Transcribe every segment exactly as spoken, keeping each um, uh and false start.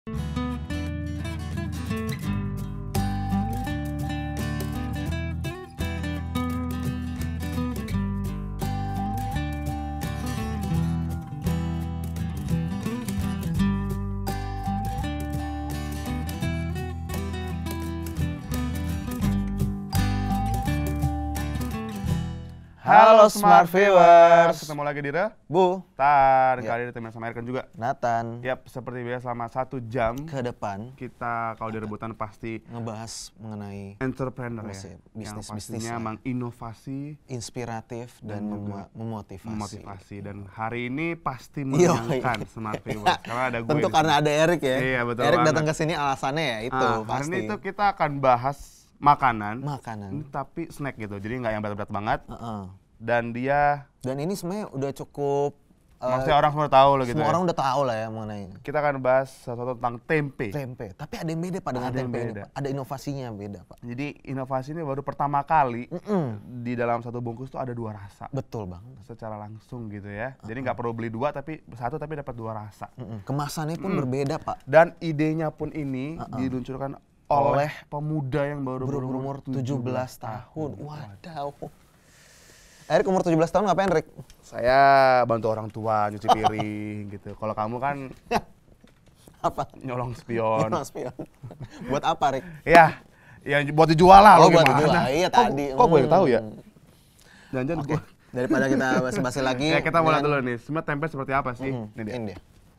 Halo Smart Viewers, ketemu lagi di REBOETAN. Kali ini teman sama Erkan juga. Nathan. Yap, seperti biasa selama satu jam ke depan kita kalau di REBOETAN pasti ngebahas mengenai entrepreneur ya, bisnis, yang pastinya menginovasi, inspiratif dan, dan mem memotivasi. memotivasi. Dan hari ini pasti menyenangkan Smart Viewers karena ada gue. Tentu karena ada Erik ya. Iya, betul. Erik datang ke sini alasannya ya itu ah, pasti. Hari ini tuh kita akan bahas makanan, makanan, tapi snack gitu, jadi nggak yang berat-berat banget. Uh-uh. Dan dia, dan ini sebenarnya udah cukup. Maksudnya uh, orang semua tahu lah gitu. Semua ya. orang udah tahu lah ya mengenai. Kita akan bahas sesuatu tentang tempe. Tempe, tapi ada yang beda Pak dengan tempe ini, Pak. Ada inovasinya beda Pak. Jadi inovasi ini baru pertama kali Mm-mm. di dalam satu bungkus tuh ada dua rasa. Betul banget. Secara langsung gitu ya. Uh-uh. Jadi nggak perlu beli dua tapi satu tapi dapat dua rasa. Mm-mm. Kemasannya pun mm. berbeda Pak. Dan idenya pun ini uh-uh. diluncurkan oleh, oleh pemuda yang baru berumur tujuh belas tahun. Wadaw. Erik umur tujuh belas tahun ngapain, Erik? Saya bantu orang tua nyuci piring gitu. Kalau kamu kan apa? Nyolong spion. Nyolong spion. Buat apa, Erik? Ya, ya buat dijual lah. Oh, buat dijual. Iya tadi. Kok boleh tahu ya? Jangan-jangan okay. gua. Daripada kita basa-basi lagi. Ya kita mulai dulu nih. Semua tempe seperti apa sih? Mm-hmm. Ini dia. Ini dia.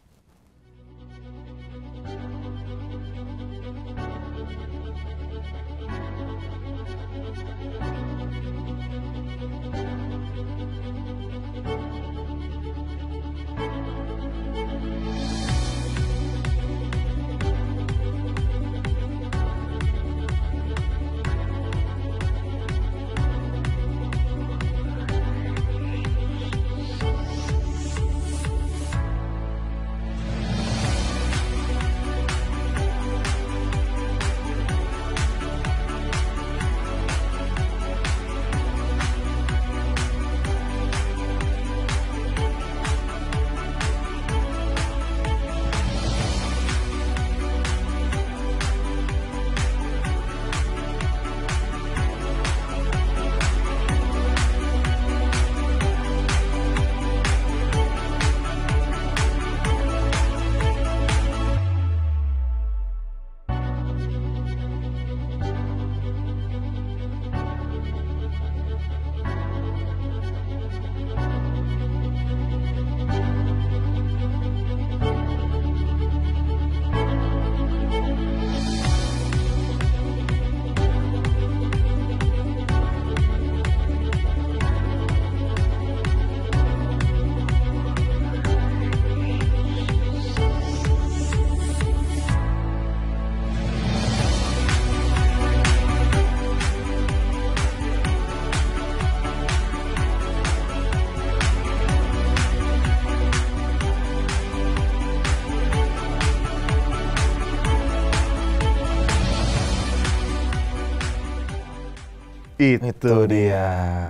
Itu, Itu dia.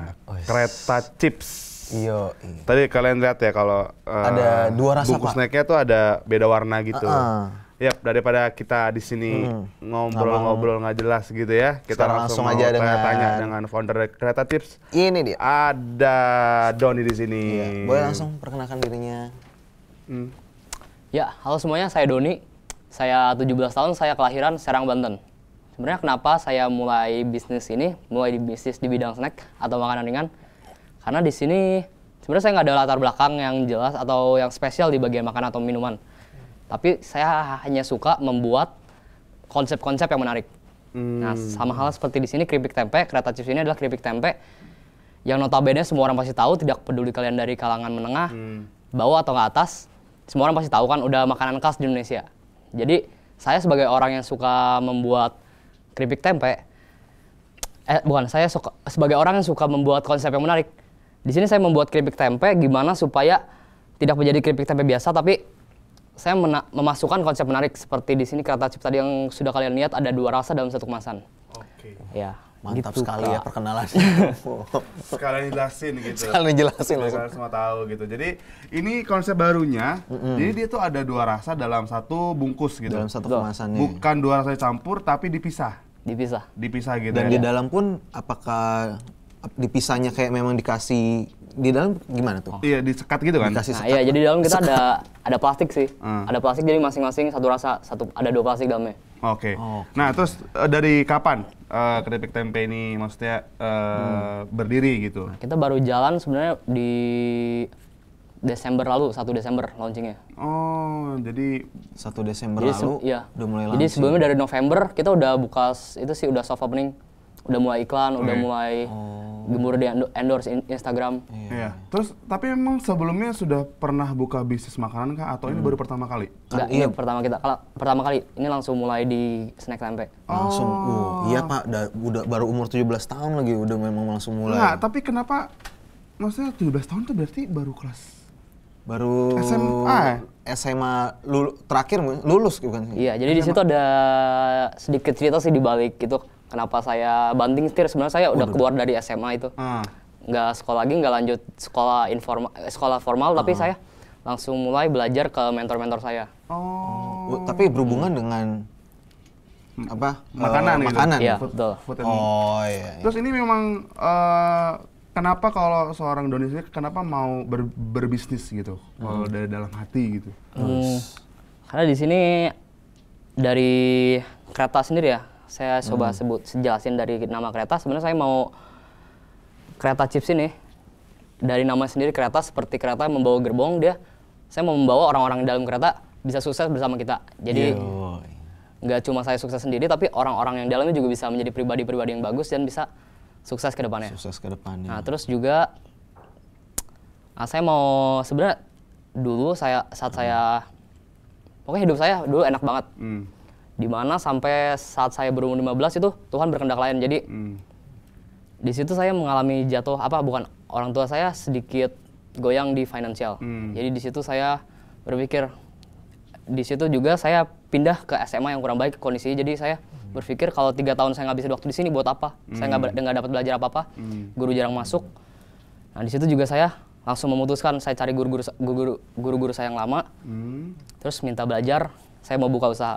Kreta chips. Iyo. Tadi kalian lihat ya kalau uh, ada dua rasa bungkus snacknya tuh ada beda warna gitu. Uh-uh. Yap, daripada kita di sini hmm. ngobrol-ngobrol nggak jelas gitu ya, kita langsung, langsung aja dengan tanya dengan founder Kreta Chips. Ini dia. Ada Donie di sini. Iya. Boleh langsung perkenalkan dirinya. Hmm. Ya, halo semuanya, saya Donie. Saya tujuh belas tahun, saya kelahiran Serang, Banten. Sebenarnya kenapa saya mulai bisnis ini, mulai di bisnis di bidang snack atau makanan ringan? Karena di sini sebenarnya saya nggak ada latar belakang yang jelas atau yang spesial di bagian makanan atau minuman. Tapi saya hanya suka membuat konsep-konsep yang menarik. Hmm. Nah, sama hal seperti di sini keripik tempe, Kreta Chips ini adalah keripik tempe yang notabene semua orang pasti tahu, tidak peduli kalian dari kalangan menengah, hmm. bawah atau ke atas, semua orang pasti tahu kan udah makanan khas di Indonesia. Jadi saya sebagai orang yang suka membuat keripik tempe, eh bukan, saya suka, sebagai orang yang suka membuat konsep yang menarik. Di sini saya membuat keripik tempe gimana supaya tidak menjadi keripik tempe biasa, tapi saya memasukkan konsep menarik seperti di sini Kreta Chips tadi yang sudah kalian lihat ada dua rasa dalam satu kemasan. Oke. Ya, Mantap Gitu, sekali Kak. ya perkenalan. Sekalian jelasin gitu. Sekalian jelasin Biar langsung. kalian semua tahu gitu. Jadi ini konsep barunya. Jadi dia tuh ada dua rasa dalam satu bungkus gitu. Dalam satu Betul. kemasannya. Bukan dua rasa campur tapi dipisah. Dipisah. Dipisah gitu Dan ya. di dalam pun apakah ap- dipisahnya kayak memang dikasih di dalam gimana tuh? Iya, disekat gitu kan? Dikasih Nah sekat. iya, jadi di dalam kita ada ada plastik sih. Hmm. Ada plastik jadi masing-masing satu rasa, satu ada dua plastik dalamnya. Oke. Oke. Nah, terus eh, dari kapan eh, keripik tempe ini maksudnya eh, berdiri gitu? Kita baru jalan sebenarnya di Desember lalu, satu Desember launchingnya. Oh, jadi satu Desember Jadi se- lalu iya. udah mulai Jadi launching. sebelumnya dari November kita udah buka s- itu sih udah soft opening, udah mulai iklan, udah Oke. mulai gemur di endo- endorse in- Instagram. iya. Terus tapi memang sebelumnya sudah pernah buka bisnis makanan kah atau ini baru pertama kali? Enggak, iya. ini pertama kita kalau pertama kali ini langsung mulai di snack tempe. langsung. Oh. Uh, iya Pak, da- udah baru umur tujuh belas tahun lagi udah memang langsung mulai. Enggak, tapi kenapa maksudnya tujuh belas tahun tuh berarti baru kelas Baru S M A? S M A lulu- terakhir lulus bukan sih? Iya, jadi di situ ada sedikit cerita sih di balik itu. Kenapa saya banting setir? Sebenarnya saya udah keluar dari S M A itu. Ah. Nggak sekolah lagi, nggak lanjut sekolah informal, sekolah formal, tapi saya langsung mulai belajar ke mentor-mentor saya. Oh. Oh, tapi berhubungan dengan apa? Makanan Eh, gitu. Makanan. Iya, Food- betul. food and- Oh iya. iya. Terus ini memang eh, kenapa kalau seorang Doni sendiri kenapa mau ber- berbisnis gitu? Kalau dari dalam hati gitu. Hmm, karena di sini dari Kreta sendiri ya, saya coba sebut jelasin dari nama Kreta. Sebenarnya saya mau Kreta Chips ini dari nama sendiri Kreta seperti kereta yang membawa gerbong, dia saya mau membawa orang-orang di dalam kereta bisa sukses bersama kita. Jadi Yo. nggak cuma saya sukses sendiri, tapi orang-orang yang di dalamnya juga bisa menjadi pribadi-pribadi yang bagus dan bisa sukses ke depannya. Sukses ke depannya. Nah, terus juga nah, saya mau sebenarnya dulu saya saat saya pokoknya hidup saya dulu enak banget. Hmm. Dimana sampai saat saya berumur lima belas itu Tuhan berkehendak lain. Jadi Hmm. di situ saya mengalami jatuh apa bukan orang tua saya sedikit goyang di finansial. Hmm. Jadi di situ saya berpikir di situ juga saya pindah ke S M A yang kurang baik kondisinya. Jadi saya berpikir kalau tiga tahun saya ngabisin waktu di sini buat apa? Saya nggak ber- nggak dapat belajar apa-apa. Hmm. Guru jarang masuk. Nah di situ juga saya langsung memutuskan saya cari guru-guru guru- guru-guru saya yang lama. Hmm. Terus minta belajar. Saya mau buka usaha.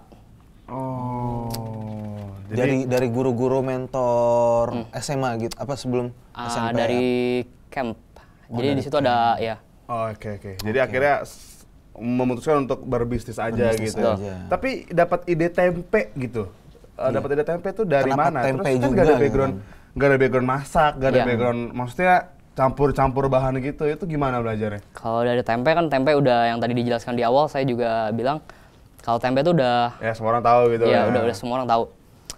Oh. dari dari guru-guru mentor S M A gitu apa sebelum Ah, S M P? dari camp. Jadi di situ ada ya. Oh, oke oke. Jadi akhirnya s- memutuskan untuk berbisnis aja Berbisnis gitu. aja. Tapi dapat ide tempe gitu. Eh, dapat ide tempe tuh dari Kenapa mana? tempe Terus kan juga gak ada gitu background, kan? gak ada background masak, gak ada Iya. background, maksudnya campur-campur bahan gitu. Itu gimana belajarnya? Kalau dari tempe kan tempe udah yang tadi dijelaskan di awal saya juga bilang kalau tempe itu udah Ya semua orang tahu gitu. ya ya. udah udah semua orang tahu.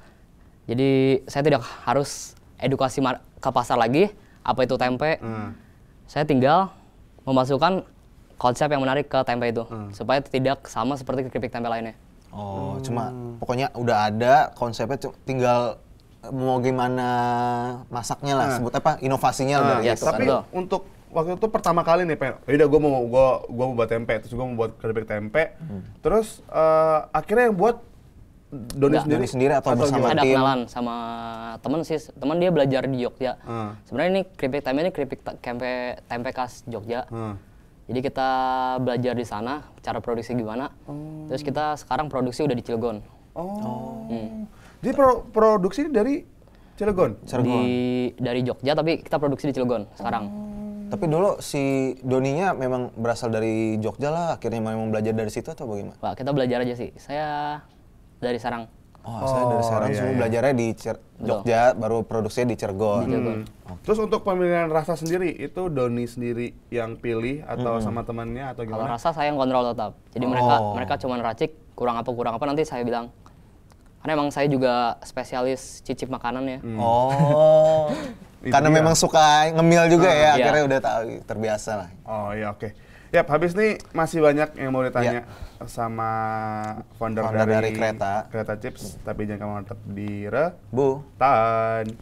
Jadi saya tidak harus edukasi mar- ke pasar lagi apa itu tempe. Hmm. Saya tinggal memasukkan konsep yang menarik ke tempe itu Hmm. supaya tidak sama seperti keripik tempe lainnya. Oh, cuma pokoknya udah ada konsepnya cu- tinggal mau gimana masaknya lah, Nah. sebut apa inovasinya Nah, dari yes, itu kan. tapi betul. untuk waktu itu pertama kali nih, Pen, yaudah gue mau gua gua mau buat tempe, terus gue mau buat keripik tempe, terus eh, akhirnya yang buat Doni Nggak, sendiri, Doni sendiri atau bersama Saya ada tim? kenalan sama temen sih, temen dia belajar di Jogja. Hmm. Sebenarnya ini keripik tempe ini keripik ta- tempe tempe khas Jogja. Hmm. Jadi kita belajar di sana cara produksi gimana. Terus kita sekarang produksi udah di Cilegon. Oh. Hmm. Jadi pro- produksi ini dari Cilegon. Di dari Jogja tapi kita produksi di Cilegon sekarang. Tapi dulu si Doninya memang berasal dari Jogja lah, akhirnya memang belajar dari situ atau bagaimana? Wah, kita belajar aja sih. Saya dari Serang. Oh, saya dari Oh, Serang iya, semua iya. belajarnya di Cer- Jogja, baru produksinya di Cilegon. Di Cilegon. Hmm. Terus untuk pemilihan rasa sendiri itu Doni sendiri yang pilih atau sama temannya atau Kalau gimana? rasa saya yang kontrol tetap. Jadi mereka Oh. mereka cuma racik kurang apa kurang apa nanti saya bilang. Karena emang saya juga spesialis cicip makanan ya. Oh, Itu karena dia. memang suka ngemil juga ya, Iya. akhirnya udah tahu, terbiasa lah. Oh iya oke. Yap, habis nih masih banyak yang mau ditanya sama founder, Founder dari dari, Kreta. Kreta Chips, tapi jangan kamu tetap di Rebutan. Bu,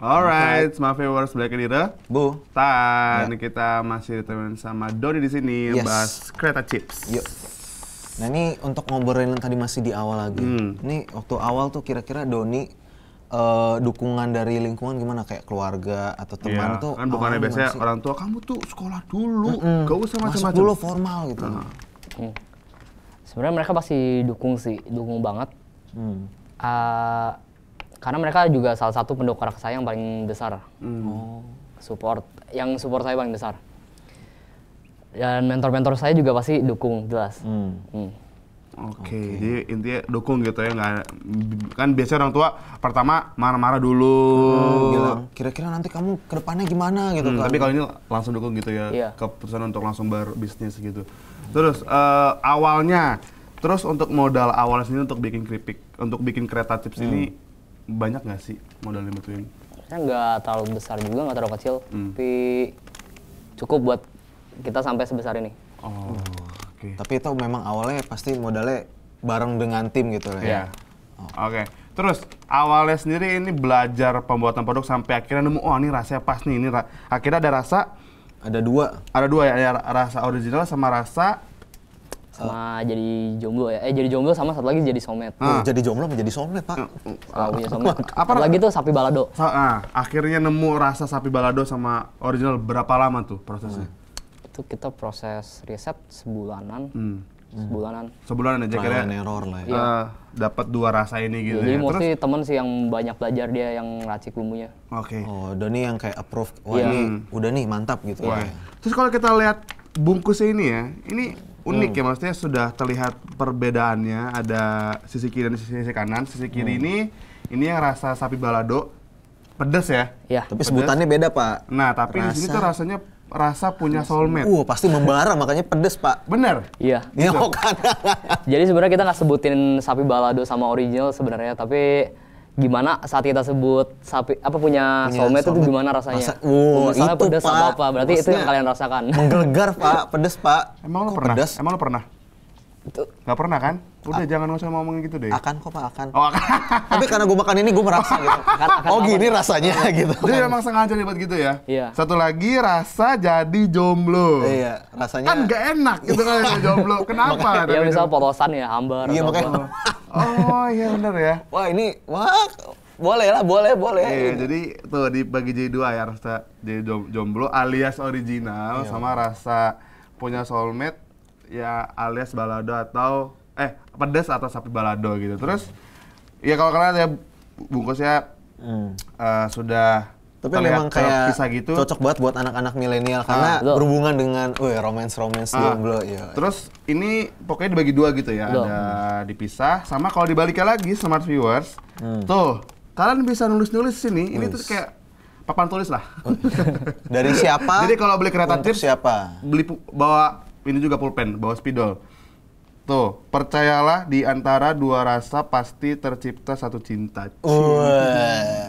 Alright, my viewers Black Edira. Bu. Tan, ya. Kita masih ditemenin sama Donie di sini, yes. Bahas Kreta Chips. Yuk. Nah ini untuk ngobrolin tadi masih di awal lagi. Hmm. Ini waktu awal tuh kira-kira Donie uh, dukungan dari lingkungan gimana? Kayak keluarga atau teman ya, tuh? Kan bukannya biasanya orang tua kamu tuh sekolah dulu, mm -mm. gak usah macam-macam. Masuk dulu formal gitu. Nah. Hmm. Sebenarnya mereka pasti dukung sih, dukung banget. Hmm. Uh, karena mereka juga salah satu pendukung saya yang paling besar. Hmm. Oh. Support, yang support saya paling besar. Dan mentor-mentor saya juga pasti dukung, jelas. Hmm. Hmm. Oke, okay. Jadi intinya dukung gitu ya, nggak kan biasanya orang tua pertama marah-marah dulu, hmm, bilang kira-kira nanti kamu ke depannya gimana gitu hmm, kan. Tapi kalau ini langsung dukung gitu ya, iya. Keputusan untuk langsung berbisnis gitu. Terus uh, awalnya, terus untuk modal awalnya sendiri untuk bikin keripik, untuk bikin Kreta Chips hmm. ini banyak nggak sih modal yang butuhin? Saya nggak terlalu besar juga, nggak terlalu kecil, hmm. tapi cukup buat kita sampai sebesar ini. Oh. Okay. Tapi itu memang awalnya pasti modalnya bareng dengan tim gitu lah ya. Yeah. Oh. Oke. Okay. Terus awalnya sendiri ini belajar pembuatan produk sampai akhirnya nemu, oh ini rasanya pas nih, ini ra akhirnya ada rasa. Ada dua. Ada dua ya, ada rasa original sama rasa. Sama uh, jadi jomblo ya, eh jadi jomblo sama satu lagi jadi soulmate. Uh. Oh, jadi jomblo menjadi soulmate Pak. Kalau punya soulmate. Apa lagi tuh sapi balado. Nah, akhirnya nemu rasa sapi balado sama original berapa lama tuh prosesnya? Hmm. Itu kita proses riset sebulanan, hmm. sebulanan. Sebulanan aja kira error lah ya. Uh, dapat dua rasa ini gitu ya. Jadi ya. mostly temen sih yang banyak belajar, dia yang racik bumbunya. Oke. Okay. Oh, Donie yang kayak approve. Wah yeah. ini udah nih mantap gitu. Yeah. Terus kalau kita lihat bungkusnya ini ya, ini unik hmm. ya, maksudnya sudah terlihat perbedaannya. Ada sisi kiri dan sisi kanan. Sisi kiri hmm. ini, ini yang rasa sapi balado, pedes ya. Iya. Tapi pedes. Sebutannya beda Pak. Nah tapi rasa... di sini tuh rasanya rasa punya soulmate. Uh, pasti membara makanya pedes Pak. Bener? Iya. Iya kan. Jadi sebenarnya kita nggak sebutin sapi balado sama original sebenarnya, tapi gimana saat kita sebut sapi apa punya, punya soulmate, soulmate itu gimana rasanya? Rasa, uh, misalnya itu, pedes Pak. apa apa, berarti Maksudnya itu yang kalian rasakan. Menggelegar Pak, pedes Pak. Emang lo kok pernah? Pedes? Emang lo pernah? Itu. Gak pernah kan? Udah A jangan usah ngomongin gitu deh. Akan kok Pak, akan. Oh, akan. Tapi karena gue makan ini gue merasa gitu. Akan, akan oh gini apa? Rasanya gitu. Jadi memang sengaja dibuat gitu ya? Iya. Satu lagi rasa jadi jomblo. Iya, rasanya. Kan gak enak gitu kan jadi jomblo. Kenapa? Iya misal polosan ya, hambar. Iya makanya. Oh iya bener ya. Wah ini, wah boleh lah, boleh, boleh. Iya, jadi tuh dibagi jadi dua ya, rasa jadi jomblo alias original, iya. Sama rasa punya soulmate ya alias balado atau eh pedas atau sapi balado gitu. Terus ya kalau kalian ya bungkusnya hmm. uh, sudah tapi memang kayak kisah gitu. Cocok banget buat anak-anak milenial karena ah, berhubungan dengan wih romance-romance ah. jomblo ya. Terus ini pokoknya dibagi dua gitu ya, loh. Ada dipisah sama kalau dibaliknya lagi smart viewers. Hmm. Tuh, kalian bisa nulis-nulis sini. Ini tuh kayak papan tulis lah. Dari siapa? Jadi kalau beli Kreta Chips siapa? Beli bawa ini juga pulpen, bawa spidol. Tuh, percayalah di antara dua rasa pasti tercipta satu cinta. Wah.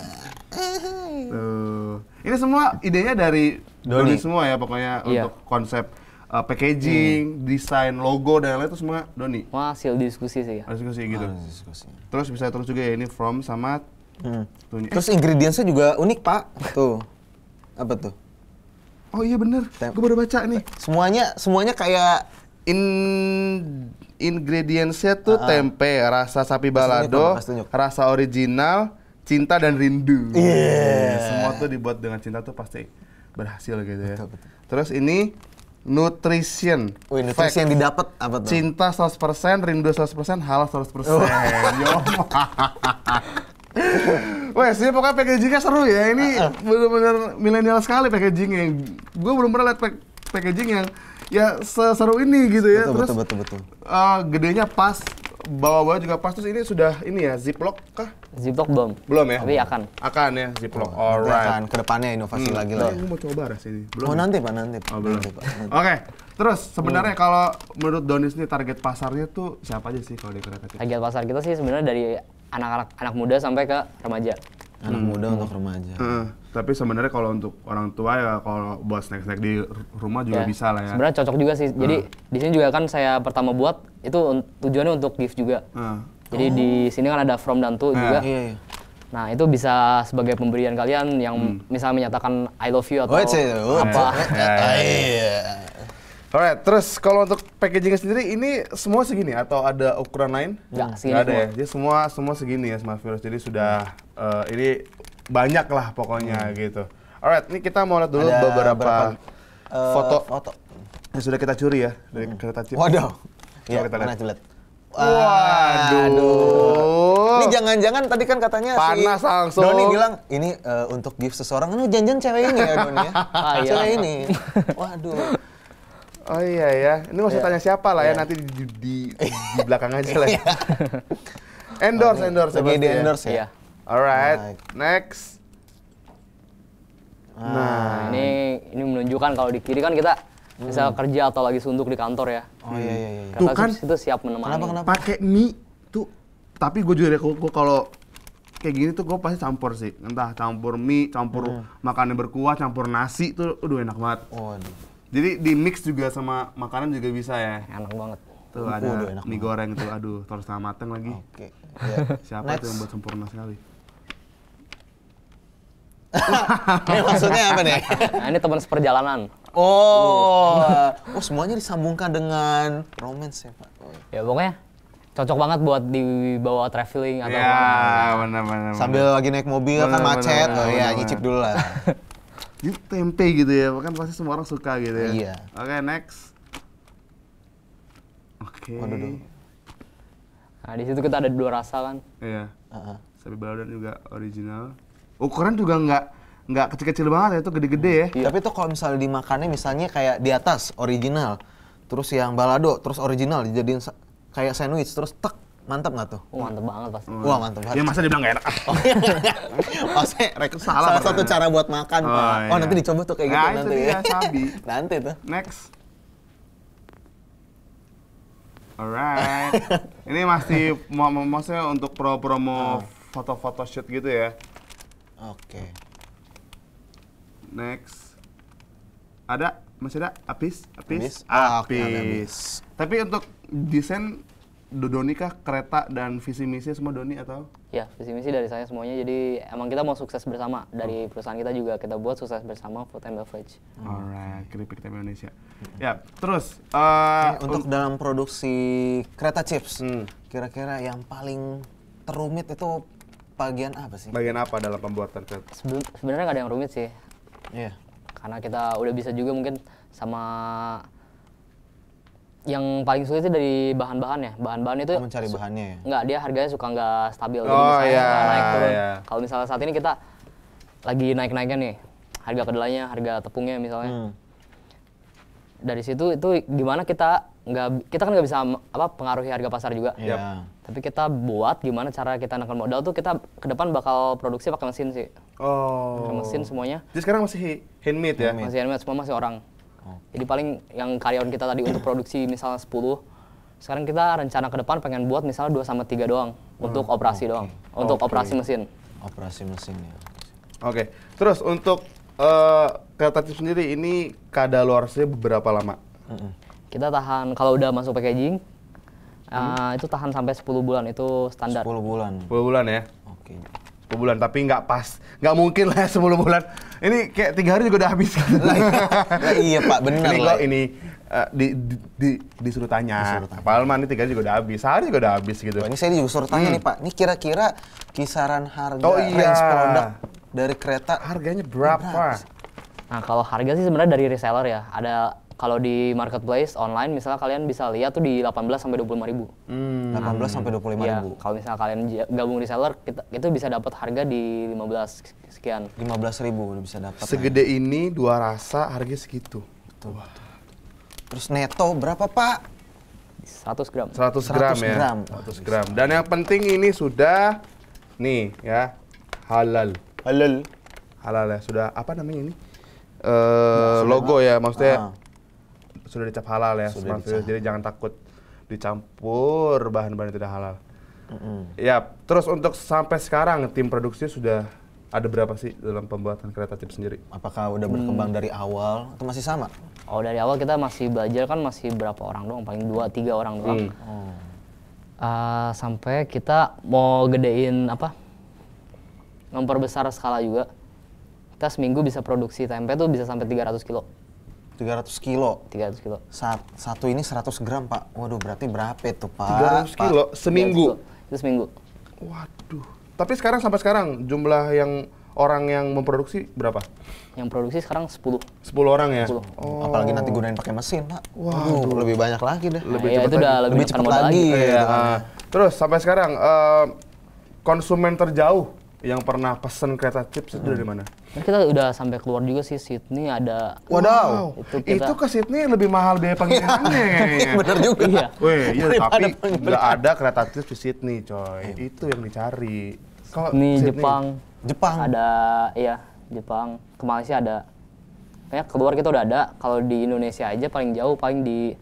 Tuh. Ini semua idenya dari Donie semua ya pokoknya, iya. Untuk konsep uh, packaging, hmm. desain, logo dan lain-lain itu semua Donie. Wah, hasil diskusi sih ya. Diskusi gitu. Ah, diskusi. Terus bisa terus juga ya ini from sama hmm. Terus ingredientsnya juga unik, Pak. Tuh. Apa tuh? Oh iya bener, gue baru baca nih. Semuanya semuanya kayak in ingredientsnya tuh uh-huh. tempe, rasa sapi balado, rasa original, cinta dan rindu. Iya. Yeah. Semua tuh dibuat dengan cinta tuh pasti berhasil gitu ya. Betul, betul. Terus ini nutrition. Wih, nutrisi yang didapat apa tuh? Cinta seratus persen, rindu seratus persen, halal seratus persen. Oh. Yo. Wah, sih pokoknya packagingnya seru ya. Ini uh-uh. bener-bener milenial sekali packagingnya. Gue belum pernah lihat pack packaging yang ya seseru ini gitu ya. Betul, terus betul, betul, betul. Uh, gedenya pas, bawa-bawa juga pas. Terus ini sudah ini ya ziplock kah? Ziplock belum. Belum ya? Tapi akan. Akan ya ziplock. Oh, alright. Akan kedepannya inovasi hmm. lagi lah. Ya. Gue mau coba ras ini. Belum. Oh nanti Pak, nanti. Oh belum. Oke. Okay. Terus sebenarnya hmm. kalau menurut Donie ini target pasarnya tuh siapa aja sih kalau di Kreta Chips? Target pasar kita sih sebenarnya dari anak-anak anak muda sampai ke remaja. Anak hmm. muda hmm. untuk remaja. Uh, tapi sebenarnya kalau untuk orang tua ya kalau buat snack-snack di rumah juga ya, bisa lah ya. Sebenarnya cocok juga sih. Jadi uh. di sini juga kan saya pertama buat itu tujuannya untuk gift juga. Uh. Jadi oh. di sini kan ada from dan to uh. juga. Iya, iya. Nah itu bisa sebagai pemberian kalian yang hmm. misalnya menyatakan I love you atau oh, oh, apa. Ya, ya, ya. Alright, terus kalau untuk packagingnya sendiri ini semua segini atau ada ukuran lain? Nggak, segini Nggak ada semua. ya? Jadi semua semua segini ya Smart Virus. Jadi sudah uh, ini banyak lah pokoknya hmm. gitu. Alright, ini kita mau lihat dulu ada beberapa berapa, uh, foto, foto yang sudah kita curi ya dari hmm. Kreta Chips. Waduh. Coba Ya, kita mana lihat. lihat. Waduh. Ini jangan-jangan tadi kan katanya panas si langsung. Doni bilang ini uh, untuk gift seseorang. Ini jangan-jangan cewek ini ya Doni ya. Ah, iya. Cewek ini. Waduh. Oh iya ya. Ini nggak usah Iya. tanya siapa lah ya, Iya. nanti di, di, di, di belakang aja lah. Ya. endorse, Oh, endorse. lagi pasti di ya. endorse ya. Iya. Alright, Right. next. Nah, Nah, ini ini menunjukkan kalau di kiri kan kita hmm. bisa kerja atau lagi suntuk di kantor ya. oh iya iya iya. Kreta Tuh kan. Chips itu siap menemani. Kenapa, kenapa? Pakai mie tuh, tapi gue juga gue kalau kayak gini tuh gue pasti campur sih, entah campur mie, campur hmm. makanan berkuah, campur nasi tuh, aduh enak banget. Waduh. Jadi di mix juga sama makanan juga bisa ya. Enak banget. Tuh Uh, ada udah enak mie banget. goreng tuh, aduh telur setengah mateng lagi. Oke. Iya. Siapa Next. tuh yang buat sempurna sekali? Ini maksudnya apa nih? Nah ini teman seperjalanan. Oh, oh semuanya disambungkan dengan romance ya Pak. Oh, iya. Ya pokoknya cocok banget buat dibawa traveling atau Ya, apa. benar-benar. Sambil lagi naik mobil kan Bener, macet, bener, oh iya bener, nyicip bener. dulu lah. Ini tempe gitu ya, kan pasti semua orang suka gitu ya. Iya. Oke, next. Oke. Waduh, duh. Nah di situ kita ada dua rasa kan. Iya. Uh-uh. Sapi balado juga original. Ukuran juga nggak nggak kecil-kecil banget ya, itu gede-gede ya. Iya. Tapi tuh kalau misalnya dimakannya misalnya kayak di atas original, terus yang balado, terus original dijadiin sa- kayak sandwich, terus tek, mantap nggak tuh? Oh, mantep banget pasti. Wah mantap banget. Ya masa dia bilang nggak enak? Oh, iya. Maksudnya rek- Salah salah satu pertanyaan. cara buat makan, Oh, Pak. Oh, iya. nanti dicoba tuh kayak Nah, gitu itu nanti dia, ya. sabi. Nanti tuh. Next. Alright. Ini masih mau mau- maksudnya untuk pro promo foto-foto shoot gitu ya. Oke. Next. Ada? Masih ada? Apis? Habis? Apis? Oh, oke, ada Apis. habis. Tapi untuk desain Do- Doni kah, Kreta dan visi misi semua Doni atau? Ya visi misi dari saya semuanya. Jadi emang kita mau sukses bersama. Dari perusahaan kita juga kita buat sukses bersama food and beverage. Alright, keripik tempe Indonesia. Ya, terus uh, Ini untuk dalam produksi Kreta Chips, Hmm. kira-kira yang paling terumit itu bagian apa sih? bagian apa dalam pembuatan Kreta? Sebe- Sebenarnya nggak ada yang rumit sih. Iya. Karena kita udah bisa juga mungkin sama yang paling sulit itu dari bahan-bahannya. Bahan-bahan itu Oh, mencari bahannya ya? nggak, dia harganya suka nggak stabil. Jadi Oh, misalnya iya, suka naik turun. iya. Kalau misalnya saat ini kita lagi naik-naiknya nih, harga kedelainya, harga tepungnya misalnya. Hmm. Dari situ itu gimana kita nggak kita kan nggak bisa apa pengaruhi harga pasar juga. Iya. Tapi kita buat gimana cara kita nekan modal tuh kita ke depan bakal produksi pakai mesin sih. Oh. Pakai mesin semuanya. Jadi sekarang masih handmade ya? Handmade. Masih handmade, semua masih orang. Oh. Jadi paling yang karyawan kita tadi untuk produksi misalnya sepuluh, sekarang kita rencana ke depan pengen buat misalnya dua sama tiga doang untuk operasi doang. Untuk Oke. operasi mesin. Operasi mesin ya. Oke. Terus untuk uh, Kreta Chips sendiri ini kadaluarsanya beberapa lama? Mm-mm. Kita tahan kalau udah masuk packaging uh, itu tahan sampai sepuluh bulan, itu standar. sepuluh bulan. sepuluh bulan ya? Oke. sepuluh bulan, tapi nggak pas. Nggak mungkin lah sepuluh bulan. Ini kayak tiga hari juga udah habis. Lah, iya Pak, benar ini lah. kok ini uh, di, di, di, disuruh tanya. Disuruh tanya. Padahal mah ini tiga hari juga udah habis. Sehari juga udah habis gitu. Wah, ini saya juga suruh tanya nih Pak, ini kira-kira kisaran harga Oh, iya. range produk dari Kreta Harganya berapa? Nah, kalau harga sih sebenarnya dari reseller ya. Ada kalau di marketplace online misalnya kalian bisa lihat tuh di delapan belas sampai dua puluh lima ribu. Hmm. delapan belas sampai dua puluh lima Iya, ribu. kalau misalnya kalian j- gabung reseller, kita itu bisa dapat harga di lima belas sekian. lima belas ribu udah bisa dapat. Segede ini dua rasa harganya segitu. Betul. Terus neto berapa Pak? seratus gram. seratus gram seratus ya. gram. seratus gram. Dan yang penting ini sudah nih ya, halal. Halal. Halal ya. Sudah apa namanya ini? Eh logo ya, maksudnya Ah. sudah dicap halal ya. Sudah Smart dicap. Virus. Jadi jangan takut dicampur bahan-bahan yang tidak halal. Mm-mm. Ya, terus untuk sampai sekarang tim produksi sudah ada berapa sih dalam pembuatan Kreta Chips sendiri? Apakah udah berkembang Hmm. dari awal atau masih sama? Oh, dari awal kita masih belajar kan masih berapa orang doang, paling dua tiga orang doang. Hmm. Oh. Uh, sampai kita mau gedein apa? memperbesar skala juga. Kita seminggu bisa produksi tempe tuh bisa sampai tiga ratus kilo. tiga ratus kilo? tiga ratus kilo. Sat, satu ini seratus gram, Pak. Waduh, berarti berapa itu, Pak? tiga ratus kilo seminggu? tiga ratus kilo. Itu seminggu. Waduh. Tapi sekarang sampai sekarang jumlah yang orang yang memproduksi berapa? Yang produksi sekarang sepuluh. sepuluh orang ya? sepuluh. Oh. Apalagi nanti gunain pakai mesin, Pak. Waduh. Waduh, lebih banyak lagi deh. Nah, Lebih ya, cepat itu udah lagi. lebih, Lebih cepat cepat lagi. lagi. Iya. gitu kan. ah. Terus sampai sekarang uh, konsumen terjauh yang pernah pesen Kreta Chips itu dari mana? Nah, kita udah sampai keluar juga sih, Sydney ada. Wadaw, Itu itu, kita- ke Sydney lebih mahal biaya pengirimannya kayaknya. Bener juga. Iya. Weh, iya Daripada tapi nggak ada Kreta Chips di Sydney, coy. Itu yang dicari. Kalau Ini Sydney- Jepang. Jepang. Ada, iya, Jepang. Ke Malaysia ada. Kayaknya keluar kita udah ada. Kalau di Indonesia aja paling jauh paling di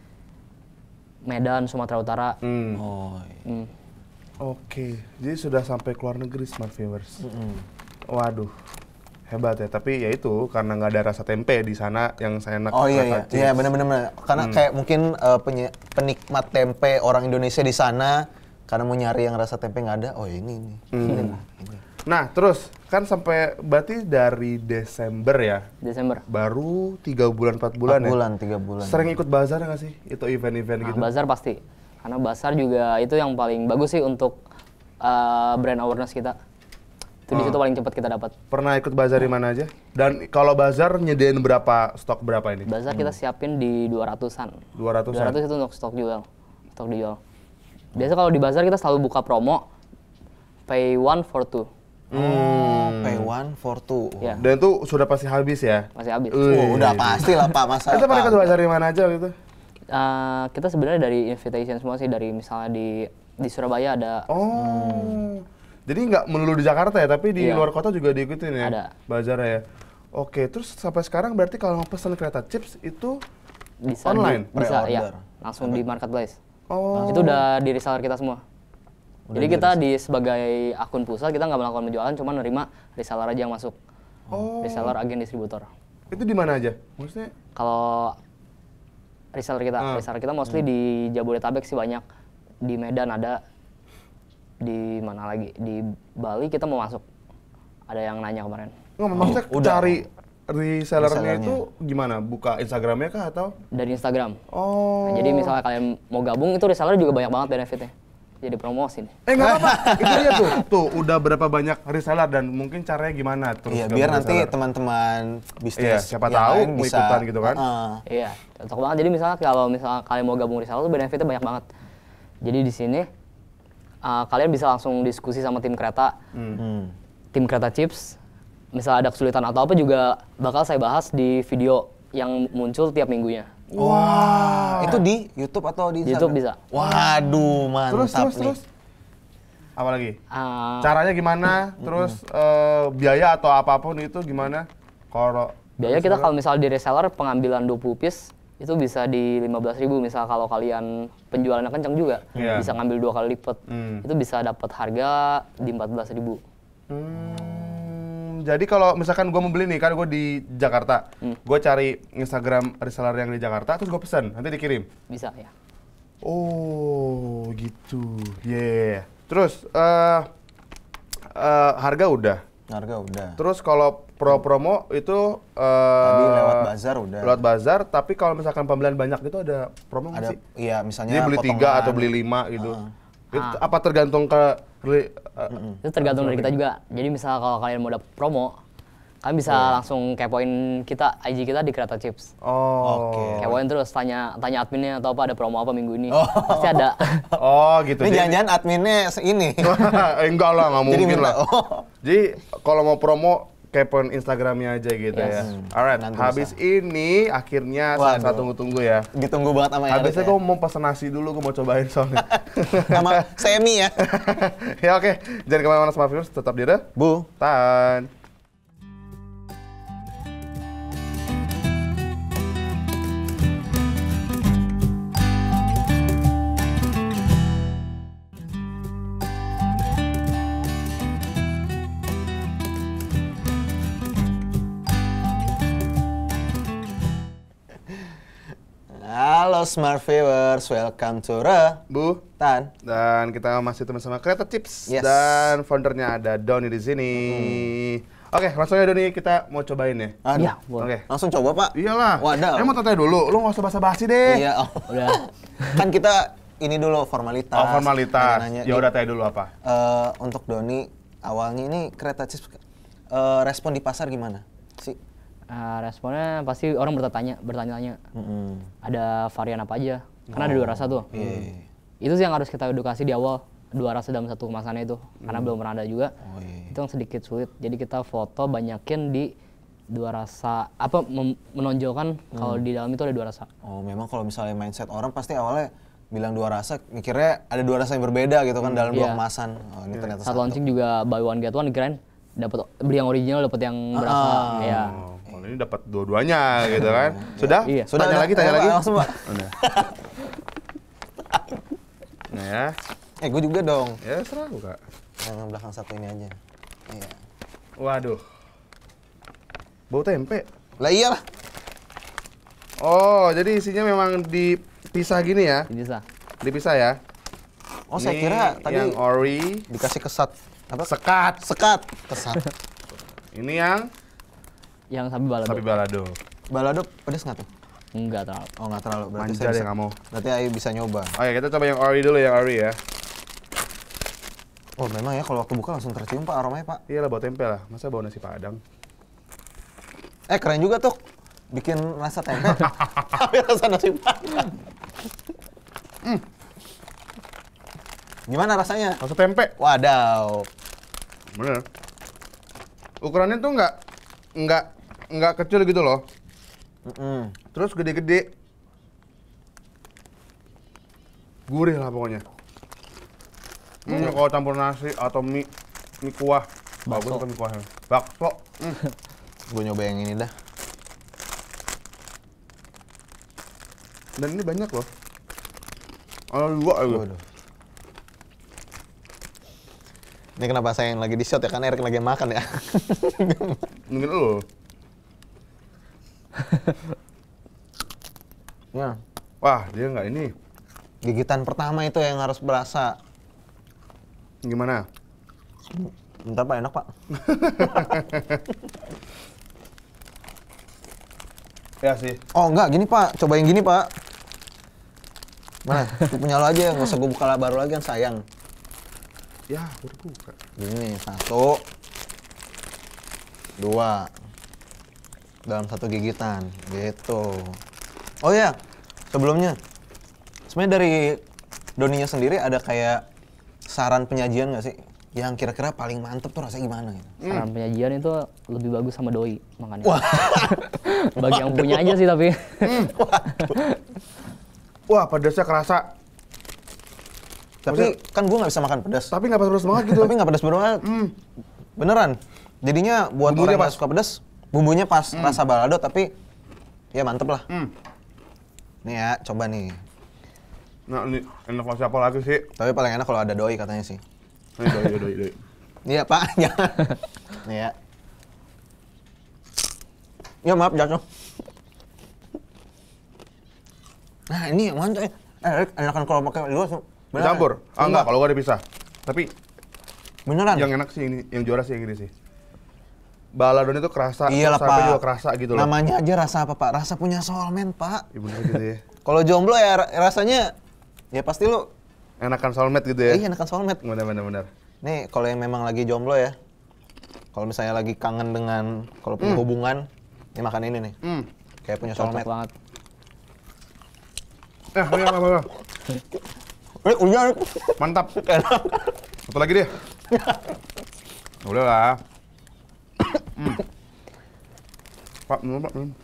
Medan, Sumatera Utara. Hmm. Oh, Hmm. Oke, jadi sudah sampai keluar negeri Smart Viewers. Waduh, hebat ya. Tapi ya itu karena nggak ada rasa tempe di sana yang saya enak. oh iya, iya. Kreta Chips. Iya, bener-bener. Karena kayak mungkin uh, penye- penikmat tempe orang Indonesia di sana, karena mau nyari yang rasa tempe nggak ada, oh ini, ini. Ini, ini. Nah, terus kan sampai berarti dari Desember ya, Desember. baru tiga bulan empat bulan Empat ya. bulan, tiga bulan. Sering ikut bazar nggak sih? Itu event-event Nah, gitu. bazar pasti. Karena bazar juga itu yang paling bagus sih untuk uh, brand awareness kita. Itu di situ paling cepat kita dapat. Pernah ikut bazar di mana aja? Dan kalau bazar nyediain berapa stok berapa ini? Bazar kita siapin di dua ratusan. dua ratusan. dua ratus itu untuk stok jual. Stok dijual. Biasa kalau di bazar kita selalu buka promo pay one for two. Oh, pay one for two. Ya. Dan itu sudah pasti habis ya? Masih habis. Wih. Oh, udah pasti lah, Pak. Masa Itu pernah Pak? ikut bazar di mana aja gitu? Uh, kita sebenarnya dari invitation semua sih, dari misalnya di di Surabaya ada. Oh. Jadi nggak melulu di Jakarta ya, tapi di Iya. luar kota juga diikutin ya? Ada. Bazar ya? Oke, terus sampai sekarang berarti kalau mau pesan Kreta Chips itu Bisa online? di, bisa Pre-order. ya, langsung di marketplace. Oh. Itu udah di reseller kita semua. Jadi kita di sebagai akun pusat kita nggak melakukan penjualan, cuma nerima reseller aja yang masuk. Oh. Reseller, agen, distributor. Itu di mana aja? Maksudnya? Kalau reseller kita, Ah. reseller kita mostly di Jabodetabek sih banyak. Di Medan ada, di mana lagi? Di Bali kita mau masuk. Ada yang nanya kemarin. Nggak, maksudnya udah. cari resellernya Resellernya. itu gimana? Buka Instagramnya kah atau? Dari Instagram. Oh. Nah, jadi misalnya kalian mau gabung itu reseller juga banyak banget benefitnya. Jadi promosi nih. Eh nggak apa-apa, itu dia tuh. Tuh, udah berapa banyak reseller dan mungkin caranya gimana terus Iya, gabung biar nanti reseller. teman-teman Iya, bisnis siapa yang tahu lain mau ikutan gitu kan. Heeh. Iya, cocok banget. Jadi misalnya kalau misalnya kalian mau gabung reseller tuh benefitnya banyak banget. Jadi di sini uh, kalian bisa langsung diskusi sama tim Kreta, Hmm. tim Kreta Chips. Misal ada kesulitan atau apa juga bakal saya bahas di video yang muncul tiap minggunya. Wah, itu di YouTube atau di YouTube Instagram? bisa. Waduh, mantap Terus terus nih. terus. Apa lagi? Uh, Caranya gimana? Terus eh, biaya atau apapun itu gimana? Kalau biaya kita kalau misal di reseller pengambilan dua puluh piece itu bisa di lima belas ribu. Misal kalau kalian penjualannya kencang juga, Iya. bisa ngambil dua kali lipat. Hmm. Itu bisa dapat harga di empat belas ribu. Hmm, jadi kalau misalkan gue mau beli nih, kan gue di Jakarta, gue cari Instagram reseller yang di Jakarta, terus gue pesan, nanti dikirim. Bisa ya. Oh, gitu. Yeah. Terus eh eh, harga udah. Harga udah. Terus kalau pro-promo itu eh Tadi lewat bazar udah. Lewat bazar, tapi kalau misalkan pembelian banyak itu ada promo nggak Ada, sih? iya misalnya Jadi beli tiga potongan. atau beli lima gitu. Heeh. Itu apa tergantung ke reli- eh, Itu tergantung dari kita juga. Jadi misal kalau kalian mau dapet promo, kalian bisa langsung kepoin kita, I G kita di Kreta Chips. Oh. Oke. Kepoin terus, tanya tanya adminnya atau apa ada promo apa minggu ini. Oh. Pasti ada. Oh, gitu. Ini Jadi- jangan-jangan adminnya se- ini. Eh, enggak lah, nggak Jadi mungkin minta- lah. oh. Jadi kalau mau promo kepoin Instagramnya aja gitu Yes. ya. Alright, Nanti habis ini akhirnya saat Waduh. saya tunggu-tunggu ya. Ditunggu banget sama Erit Habisnya ya. gue mau pesen nasi dulu, gue mau cobain soalnya. Sama Semi ya. Ya oke, jangan kemana-mana Smart Viewers, tetap di Bu. Tan. Halo Halo Smart Viewers, welcome to REBOETAN. Dan kita masih teman sama Kreta Chips Yes. dan foundernya ada Donie di sini. Hmm. Oke, langsung aja Donie kita mau cobain ya. Aduh. Iya, Oke. boleh. Langsung coba Pak. Iyalah. Waduh. Eh mau tanya dulu, lu nggak usah basa-basi deh. Iya, oh. Udah. Kan kita ini dulu formalitas. Oh formalitas. Nanya-nanya. Ya udah tanya dulu apa? Eh, untuk Donie, awalnya ini Kreta Chips eh, respon di pasar gimana sih? Uh, responnya pasti orang bertanya, bertanya-tanya. Mm-mm. Ada varian apa aja? Karena ada dua rasa tuh. Iya. Itu sih yang harus kita edukasi di awal. Dua rasa dalam satu kemasannya itu. Karena belum pernah ada juga. Oh, iya. Itu yang sedikit sulit. Jadi kita foto banyakin di dua rasa. Apa mem- menonjolkan kalau di dalam itu ada dua rasa. Oh, memang kalau misalnya mindset orang pasti awalnya bilang dua rasa, mikirnya ada dua rasa yang berbeda gitu kan dalam dua Iya. kemasan. Oh, ini ternyata Saat satu. launching juga buy one get one dikirain dapat beli yang original dapat yang berasa. Ah. Ya. Oh, kalau ini dapat dua-duanya gitu kan. Sudah? Iya. Sudah, Tanya udah. lagi, tanya Ayo, lagi. Pak, langsung, Pak. Udah. Nah ya. Eh, gue juga dong. Ya serah buka. Yang belakang satu ini aja. Iya. Waduh. Bau tempe. Lah iyalah. Oh, jadi isinya memang dipisah gini ya? Bisa. Dipisah ya? Oh, saya Ini kira tadi yang ori, dikasih kesat. Apa? sekat. Sekat. Kesat. Ini yang Yang sapi balado. sapi balado. Balado pedes nggak tuh? Enggak terlalu. Oh, nggak terlalu. Berarti Manja saya deh bisa, kamu. berarti Ayu bisa nyoba. Oke, kita coba yang ori dulu, yang ori ya. Oh, memang ya kalau waktu buka langsung tercium Pak aromanya Pak. Iya lah, bau tempe lah. Masa bau nasi padang? Eh, keren juga tuh. Bikin rasa tempe. Tapi rasa nasi padang. Hmm. Gimana rasanya? Rasa tempe. Wadaw. Bener. Ukurannya tuh nggak nggak nggak kecil gitu loh. Mm-mm. Terus gede-gede. Gurih lah pokoknya. Hmm, kalau campur nasi atau mie mie kuah. Bagus kan mie kuahnya. Bakso. Hmm. Gue nyoba yang ini dah. Dan ini banyak loh. Ada dua aja. Waduh. Ini kenapa saya yang lagi di shot ya? Kan Erik lagi makan ya. Mungkin lo. Ya. Wah, dia nggak ini. Gigitan pertama itu yang harus berasa. Gimana? Bentar Pak, enak Pak. Ya sih. Oh enggak, gini Pak. Coba yang gini Pak. Mana? Itu punya lo aja, nggak usah gue buka baru lagi kan sayang. Ya, udah buka. Gini, satu. Dua. Dalam satu gigitan, gitu. Oh ya, sebelumnya. Sebenarnya dari Doninya sendiri ada kayak saran penyajian nggak sih? Yang kira-kira paling mantep tuh rasanya gimana gitu? Saran penyajian itu lebih bagus sama doi makanya. Wah. Bagi yang punya aja sih tapi. Wah, pedasnya kerasa. Tapi kan gue nggak bisa makan pedas. Tapi nggak pedas banget gitu. Tapi nggak pedas banget. Hmm. Beneran. Jadinya buat Bumbunya orang yang pas. suka pedas, bumbunya pas rasa balado tapi ya mantep lah. Hmm. Nih ya, coba nih. Nah, ini inovasi apa lagi sih? Tapi paling enak kalau ada doi katanya sih. Ini doi, doi, doi. Iya Pak, jangan. Nih ya. Ya maaf jatuh. Nah ini yang mantap ya. Eh, Rick, enakan kalau pakai dua tuh. Campur? Ah, enggak, kalau gua dipisah. Tapi Beneran? yang enak sih ini, yang juara sih yang ini sih. Balado itu kerasa, Iya lah terus sampai Pak. juga kerasa gitu loh. Namanya aja rasa apa Pak? Rasa punya soulmate Pak. Iya bener gitu ya. Kalau jomblo ya ra- rasanya ya pasti lu. Enakan soulmate gitu ya. Iya enakan soulmate. Bener bener bener. Nih kalau yang memang lagi jomblo ya. Kalau misalnya lagi kangen dengan kalau punya Hmm. hubungan, ya makan ini nih. Hmm. Kayak punya Cocok soulmate. banget. Eh, ini apa apa? Eh, udah. Rick. Mantap. Enak. Satu lagi deh. Udah lah. Hmm. Pak, minum Pak, minum.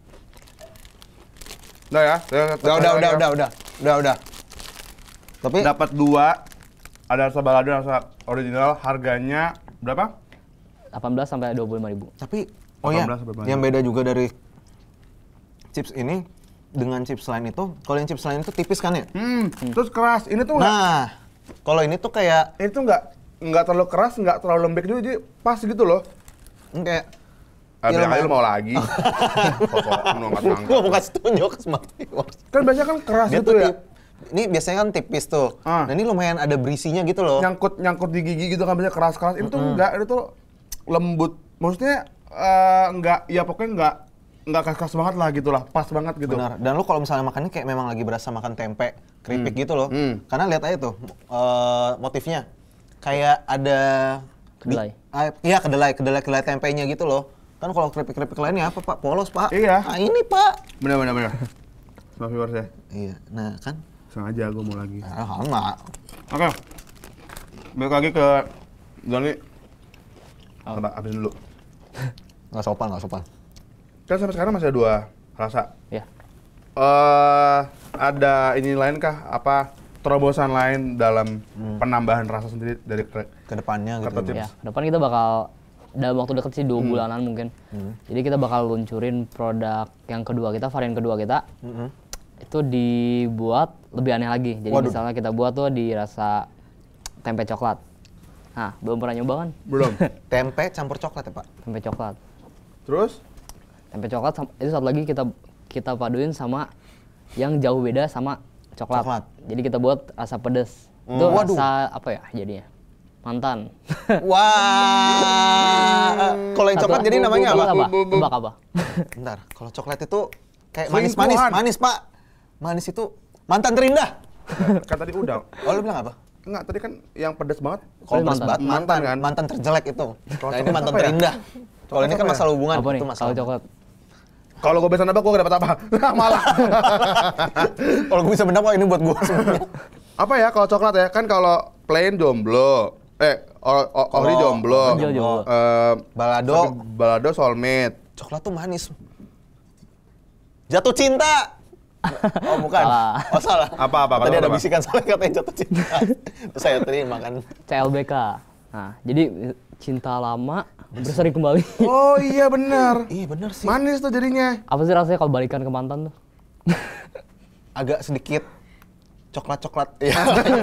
Udah ya? Udah, udah, udah, udah, udah, udah, udah. Tapi Dapat dua. Ada rasa balado, rasa original. Harganya berapa? delapan belas sampai dua puluh lima ribu. Tapi oh ya, delapan belas sampai dua puluh lima. yang beda juga dari chips ini dengan chips lain itu, kalau yang chips lain itu tipis kan ya? Hmm, terus keras. Ini tuh nggak, Nah, kalau ini tuh kayak ini tuh nggak nggak terlalu keras, nggak terlalu lembek juga, jadi pas gitu loh. kayak Ada kali lu mau lagi. Sosokan lu angkat-angkat. Gua mau kasih tunjuk sama viewers. Kan biasanya kan keras Dia gitu tuh ya. tip- Ini biasanya kan tipis tuh. Ah. Nah ini lumayan ada berisinya gitu loh. Nyangkut nyangkut di gigi gitu kan biasanya keras-keras. Ini tuh enggak, itu tuh lembut. Maksudnya eh, enggak, ya pokoknya enggak enggak keras-keras banget lah gitu lah, pas banget gitu. Benar. Dan lu kalau misalnya makannya kayak memang lagi berasa makan tempe, keripik gitu loh. Hmm. Karena lihat aja tuh eh, motifnya. Kayak ada Kedelai. Ah, iya kedelai, kedelai kedelai tempenya gitu loh. Kan kalau keripik-keripik lainnya apa Pak? Polos Pak. Iya. Nah ini Pak. Bener bener bener. Sama viewers ya. Iya. Nah kan. Sengaja gue mau lagi. Ah, sama. Oke. Balik lagi ke Doni. Coba habisin dulu. Nggak sopan, nggak sopan. Kan sampai sekarang masih ada dua rasa. Ya. Eh ada ini lain kah? Apa terobosan lain dalam penambahan rasa sendiri dari kre- Kedepannya gitu. Kata tips. Ya, ke depan kita bakal dalam waktu dekat sih dua bulanan mungkin. Hmm. Jadi kita bakal luncurin produk yang kedua kita, varian kedua kita. Mm-mm. Itu dibuat lebih aneh lagi. Jadi Waduh. misalnya kita buat tuh di rasa tempe coklat. Nah, belum pernah nyoba kan? Belum. Tempe campur coklat ya Pak? Tempe coklat. Terus Tempe coklat sam- itu satu lagi kita kita paduin sama yang jauh beda sama coklat. Coklat. Jadi kita buat rasa pedes. Hmm. Itu Waduh. rasa apa ya jadinya? Mantan. Wah. Kalau yang Satu- coklat jadi namanya tebak apa? apa? Bu- bu- bu- Tebak apa? Bentar. Kalau coklat itu kayak Selingkuhan. manis-manis, manis Pak. Manis itu mantan terindah. kan tadi udah. Oh lu bilang apa? Enggak, tadi kan yang pedas banget. Kalau Mantan. pedes banget mantan, Mantan kan? mantan terjelek itu. Kalau Nah ini coklat mantan apa ya? terindah. Kalau ini kan apa ya? masalah hubungan, Apa nih? itu Kalau masalah. coklat. Kalau gue bisa nebak, gue gak dapat apa. Malah. Kalau gue bisa benar wah ini buat gue semuanya. Apa ya kalau coklat ya? Kan kalau plain jomblo. Eh, o- o- ori Kalau jomblo. ori jomblo. Eh, Balado. tapi balado soulmate. Coklat tuh manis. Jatuh cinta. Oh bukan. Salah. Oh salah. Apa, apa, Tadi apa, ada apa? bisikan salah katanya jatuh cinta. Terus saya terima kan. C L B K. Nah, jadi cinta lama berseri kembali. Oh iya benar. Iya bener sih. Manis tuh jadinya. Apa sih rasanya kalau balikan ke mantan tuh? Agak sedikit coklat-coklat. Iya.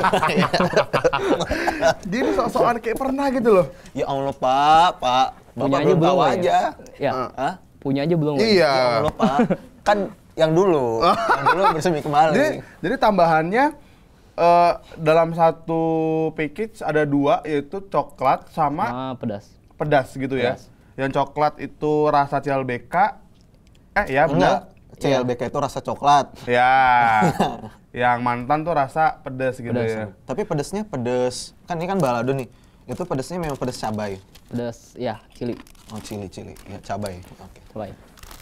Jadi sok-sokan kayak pernah gitu loh. Ya Allah Pak, Pak. Bapak Punya aja belum tahu belum ya? aja. Ya. Hah? Punya aja belum? ya? Iya. Ya Allah Pak. Kan yang dulu, yang dulu bersemi kembali. Jadi, jadi tambahannya eh, dalam satu package ada dua yaitu coklat sama Ah, pedas. pedas gitu ya. Pedas. Yang coklat itu rasa C L B K. Eh ya benar. Enggak, C L B K itu rasa coklat. Ya. Yang mantan tuh rasa pedas gitu Pedas, ya. Tapi pedesnya pedes, kan ini kan balado nih. Itu pedesnya memang pedes cabai. Pedas, ya, cili. Oh cili cili, ya cabai. Oke. Mulai.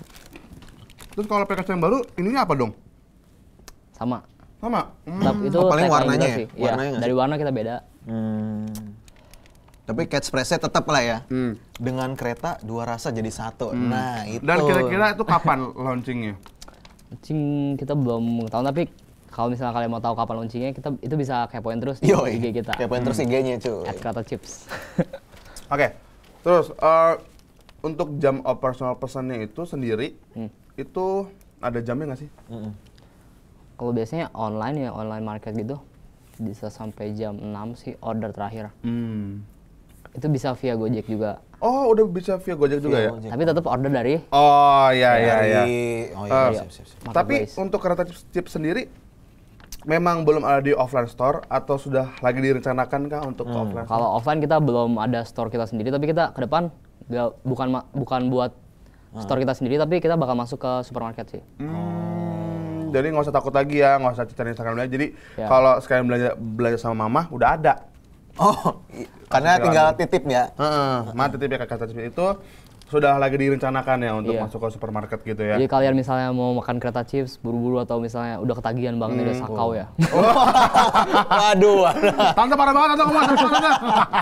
Terus kalau package yang baru ininya apa dong? Sama. Sama. Hmm. Tapi itu Oh, paling tagline warnanya juga ya? sih. Iya, Warnanya nggak dari warna kita beda. Hmm. Tapi catchphrase-nya tetap lah ya. Hmm. Dengan kereta dua rasa jadi satu. Nah itu. Dan kira-kira itu kapan launchingnya? Launching kita belum tahu, tapi kalau misalnya kalian mau tahu kapan launchingnya, kita itu bisa kepoin terus di Yo, I G kita. Kepoin terus I G-nya cuy. At Kreta Chips. Oke. Terus eh, untuk jam operasional pesannya itu sendiri Hmm. itu ada jamnya nggak sih? Mm-mm. Kalau biasanya online ya, online market gitu, bisa sampai jam enam sih order terakhir. Hmm. Itu bisa via Gojek juga. Oh, udah bisa via Gojek juga Via ya? Gojek. Tapi tetap order dari Oh, iya iya iya. Dari- Oh iya, Eh, siap, siap, siap. Tapi Marketplace. untuk kereta chips, chips sendiri memang belum ada di offline store atau sudah lagi direncanakan kah untuk ke offline store? Kalau offline kita belum ada store kita sendiri, tapi kita ke depan nggak- bukan ma- bukan buat store kita sendiri, tapi kita bakal masuk ke supermarket sih. Hmm, jadi nggak usah takut lagi ya, nggak usah cari Instagram lagi. Jadi Ya. kalau sekalian belanja belanja sama mama udah ada. Oh, i- karena Langsung tinggal jalan. titip ya. Heeh, mati titip ya kata chips itu sudah lagi direncanakan ya untuk Iya. masuk ke supermarket gitu ya. Jadi kalian misalnya mau makan kereta chips buru-buru atau misalnya udah ketagihan banget udah sakau ya. Waduh, waduh. Tante parah banget, tante ngomong tante, tante.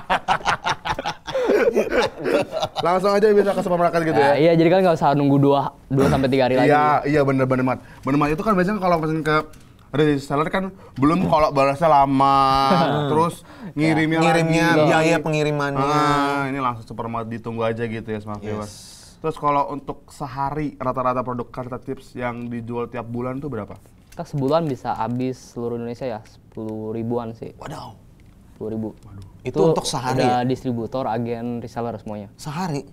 Langsung aja bisa ke supermarket gitu Ya, ya. iya, jadi kan nggak usah nunggu dua dua sampai tiga hari lagi. Iya, iya bener-bener mat. Bener mat itu kan biasanya kalau pesen ke reseller kan belum kalau balasnya lama, terus ngirimnya, Ngirimnya, lagi. biaya pengirimannya. Ah, ini langsung supermarket ditunggu aja gitu ya sama viewers. Terus kalau untuk sehari rata-rata produk Kreta Tips yang dijual tiap bulan tuh berapa? Kita sebulan bisa habis seluruh Indonesia ya sepuluh ribuan sih. Waduh, sepuluh ribu. itu untuk sehari Udah ya? distributor, agen, reseller semuanya. Sehari?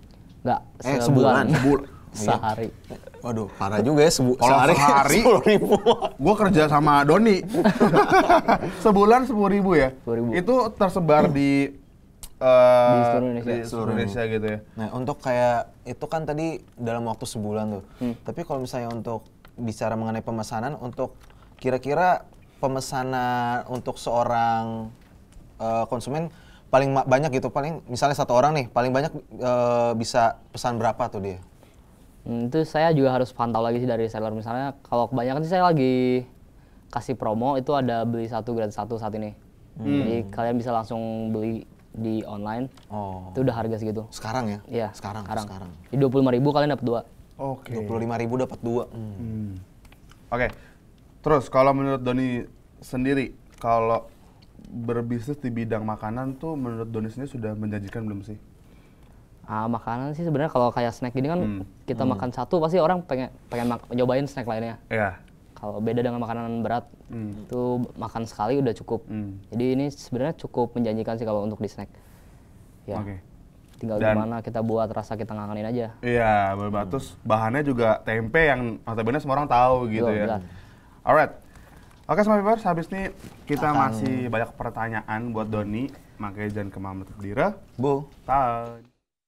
Nggak, Eh, sebulan. sebulan. Sebul- Sehari. Waduh, parah juga ya sebu Kalau sehari sehari, sepuluh ribu. Gue kerja sama Doni. Sebulan sepuluh ribu ya? sepuluh ribu. Itu tersebar di uh, Di seluruh Indonesia. di seluruh Indonesia gitu ya? Nah, untuk kayak itu kan tadi dalam waktu sebulan tuh. Hmm. Tapi kalau misalnya untuk bicara mengenai pemesanan, untuk kira-kira pemesanan untuk seorang uh, konsumen paling ma- banyak gitu, paling misalnya satu orang nih, paling banyak uh, bisa pesan berapa tuh dia? Hmm, itu saya juga harus pantau lagi sih dari seller. Misalnya kalau kebanyakan sih saya lagi kasih promo itu ada beli satu gratis satu saat ini. Hmm. Jadi kalian bisa langsung beli di online. Oh. Itu udah harga segitu. Sekarang ya? Iya. Sekarang, sekarang. sekarang. Di dua puluh lima ribu kalian dapat dua. Oke. dua puluh lima ribu dapat dua. Hmm. Hmm. Oke, terus kalau menurut Doni sendiri, kalau berbisnis di bidang makanan tuh menurut Doni sendiri sudah menjanjikan belum sih? Ah, makanan sih sebenarnya kalau kayak snack gini kan Hmm. kita makan satu pasti orang pengen pengen mak- nyobain snack lainnya. Iya. Kalau beda dengan makanan berat Hmm. itu makan sekali udah cukup. Hmm. Jadi ini sebenarnya cukup menjanjikan sih kalau untuk di snack. Ya. Oke. Tinggal Dan- gimana kita buat rasa kita ngangenin aja. Iya, berbatus bahannya juga tempe yang notabene semua orang tahu gitu Betul, ya. betul. Alright. Oke, Smart Papers, habis ini kita Akan- masih banyak pertanyaan buat Doni, makanya jangan kemana berdiri. Bu, Tahu.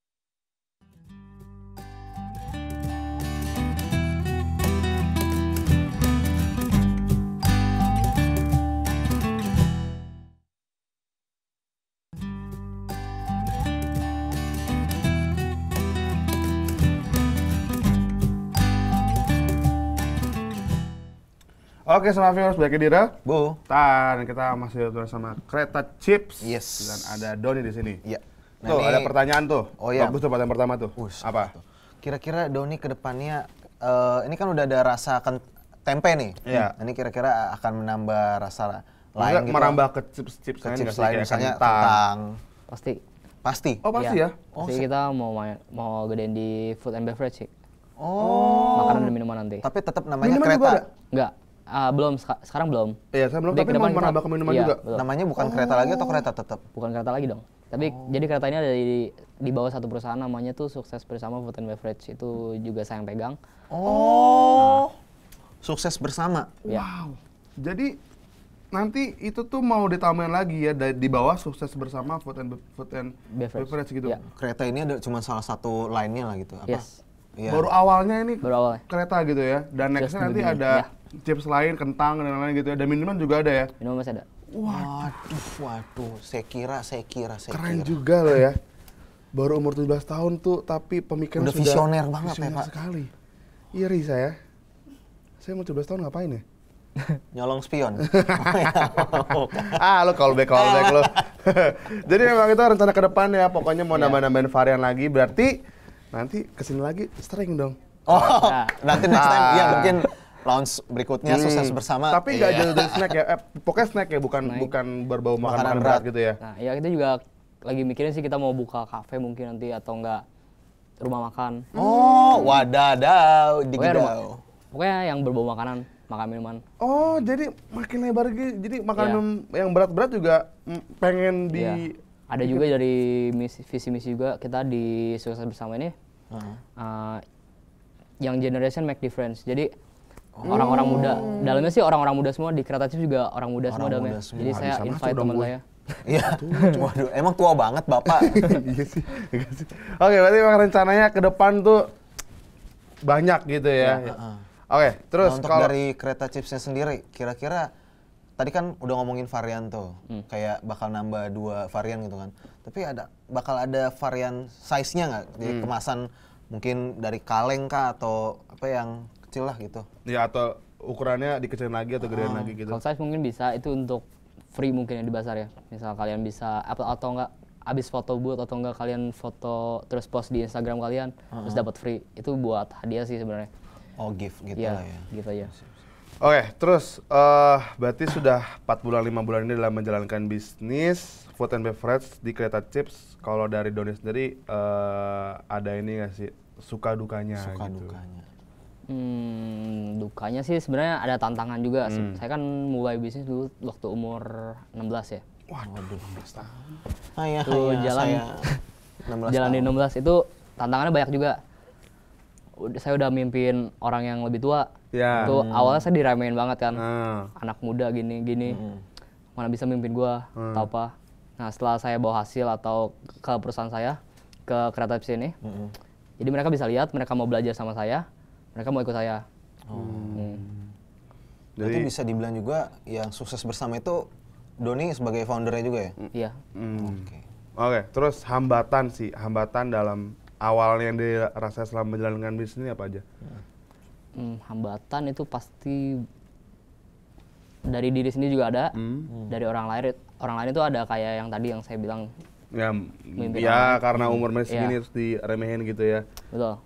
Oke, Smart Papers, balik ke Dira. Bu. Dan kita masih bersama Kreta Chips. Yes. Dan ada Doni di sini. Iya. Nah, Tuh, ini- ada pertanyaan tuh. Oh, iya. Bagus tuh pertanyaan pertama tuh. Ush, Apa? tuh. Kira-kira Doni ke depannya, eh, ini kan udah ada rasa ken- tempe nih. Iya. Ini kira-kira akan menambah rasa Maksudnya lain gitu. merambah ke chips-chips ke lain chips nggak sih? lain, Kayak misalnya kentang. kentang. Pasti. Pasti. Oh, pasti Iya. ya? Oh, Pasti se- kita mau main, mau gedein di food and beverage sih. Oh. Makanan dan minuman nanti. Tapi tetap namanya Minuman juga kereta. ada? Enggak. Ah, belum seka- sekarang belum. Iya, saya belum, Nanti tapi ke mau depan kita- merambah ke minuman iya, juga. betul. Namanya bukan kereta lagi atau kereta tetap? Bukan kereta lagi dong. Tapi jadi kereta ini ada di, di bawah satu perusahaan namanya tuh Sukses Bersama Food and Beverage. Itu juga saya yang pegang. Oh. Sukses bersama. Ya. Wow. Jadi nanti itu tuh mau ditambahin lagi ya da- di bawah Sukses Bersama Food and Be- Food and Beverage. Beverage gitu. Iya. Kereta ini ada cuma salah satu lainnya lah gitu. Apa? Yes. Iya. Baru awalnya ini Baru awalnya. kereta gitu ya. Dan Just nextnya nanti begini, ada ya. chips lain, kentang dan lain-lain gitu ya. Dan minuman juga ada ya. Minuman masih ada. Waduh, waduh. Saya kira, saya kira, saya Keren kira. juga loh ya. Baru umur tujuh belas tahun tuh, tapi pemikiran Udah sudah visioner banget ya, visioner Pak. sekali. Iri saya. Saya umur tujuh belas tahun ngapain ya? Nyolong spion. ah, lo callback callback lo. Jadi memang itu rencana ke depan ya. Pokoknya mau Iya. nambah-nambahin varian lagi. Berarti nanti kesini lagi string dong. Oh, Nah. nanti next time, Ah. ya mungkin launch berikutnya sukses Hmm. bersama. Tapi nggak Iya. jauh dari snack ya. Eh, pokoknya snack ya, bukan Snack. bukan berbau Makanan makanan berat berat. gitu ya. Nah, ya kita juga lagi mikirin sih kita mau buka kafe mungkin nanti atau enggak rumah makan. Oh, wadadaw, Pokoknya, rumah, digidaw. pokoknya yang berbau makanan, makan minuman. Oh, jadi makin lebar gitu. Jadi makanan Iya. yang berat-berat juga mm, pengen di Iya. Ada juga dari misi, visi misi juga kita di Sukses Bersama ini Heeh. uh, yang generation make difference. Jadi orang-orang muda, dalamnya sih orang-orang muda semua, di kreatif juga orang muda semua Orang dalamnya. muda semua. Jadi Wah, saya bisa masuk invite dong teman gue. saya. Iya. Waduh, emang tua banget Bapak. iya sih, iya sih. Oke, berarti memang rencananya ke depan tuh banyak gitu ya. Heeh. Oke, terus Nah, untuk kalau dari kereta chipsnya sendiri, kira-kira tadi kan udah ngomongin varian tuh, Hmm. kayak bakal nambah dua varian gitu kan. Tapi ada bakal ada varian size-nya nggak? Jadi Hmm. kemasan mungkin dari kaleng kah atau apa yang kecil lah gitu. ya atau ukurannya dikecilin lagi atau gedein lagi gitu. Kalau size mungkin bisa, itu untuk free mungkin ya di pasar ya. Misal kalian bisa atau atau enggak abis foto booth atau enggak kalian foto terus post di Instagram kalian terus dapat free. Itu buat hadiah sih sebenarnya. Oh, gift gitu Iya, lah ya. gitu aja. Oke, terus eh berarti sudah empat bulan lima bulan ini dalam menjalankan bisnis food and beverage di Kreta Chips. Kalau dari Doni sendiri eh ada ini nggak sih suka dukanya Suka gitu? dukanya. Hmm, dukanya sih sebenarnya ada tantangan juga. Hmm. Saya kan mulai bisnis dulu waktu umur enam belas ya. Waduh, enam belas tahun. Ayah, Tuh, ayah, jalan- saya enam belas Jalan di tahun. enam belas itu tantangannya banyak juga. Udah, saya udah mimpin orang yang lebih tua. Ya. Itu awalnya saya diremehin banget kan. Hmm. Anak muda gini gini. Hmm. Mana bisa mimpin gua Hmm. atau apa. Nah, setelah saya bawa hasil atau ke perusahaan saya, ke Kreta sini. Hmm. Jadi mereka bisa lihat, mereka mau belajar sama saya, mereka mau ikut saya. Oh. Hmm. Berarti Jadi- bisa dibilang juga yang sukses bersama itu Donie sebagai foundernya juga ya? Iya. Hmm. Oke. Oke, terus hambatan sih, hambatan dalam awalnya yang dirasa selama menjalankan bisnis ini apa aja? Hmm, hambatan itu pasti dari diri sendiri juga ada, Hmm. dari orang lain. Orang lain itu ada kayak yang tadi yang saya bilang, Ya, Mimpin ya orang. karena umur masih Iya. segini terus diremehin gitu ya. betul.